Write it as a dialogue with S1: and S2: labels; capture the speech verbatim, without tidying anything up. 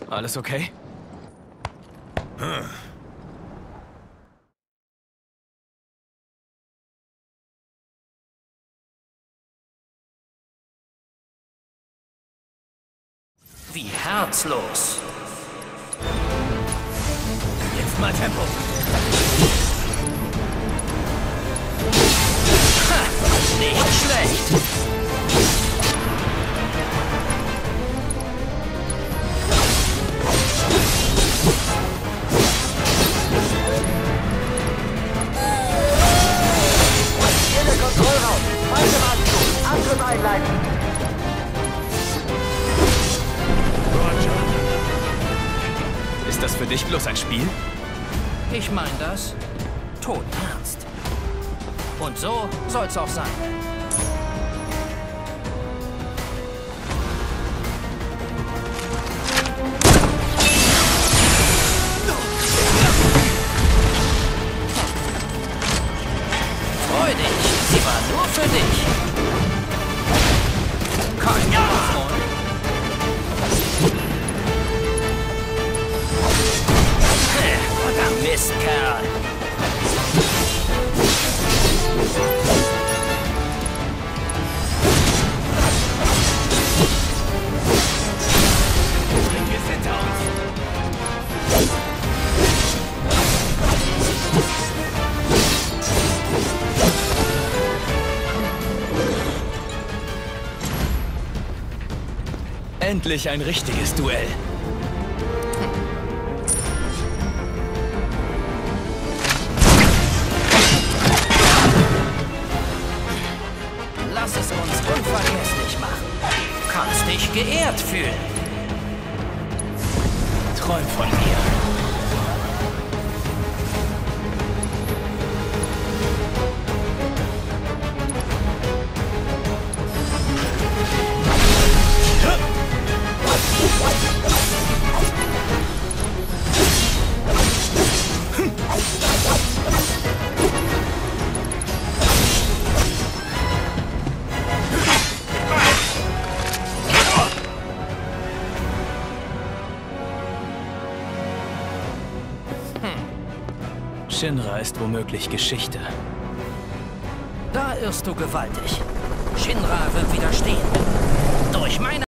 S1: Alles okay?
S2: Hm.
S3: Wie herzlos. Jetzt mal Tempo. Ha, nicht schlecht.
S4: Hier der Kontrollraum. Falsche Warnung. Angriff einleiten.
S1: Ist das für dich bloß ein Spiel?
S3: Ich meine das todernst. Und so soll's auch sein. Freu dich, sie war nur für dich. Kein Freund. Verdammt Mist, Kerl. Bringen wir es hinter uns.
S1: Endlich ein richtiges Duell.
S3: Lass es uns unvergesslich machen. Du kannst dich geehrt fühlen.
S1: Träum von mir. Shinra ist womöglich Geschichte.
S3: Da irrst du gewaltig. Shinra wird widerstehen. Durch meine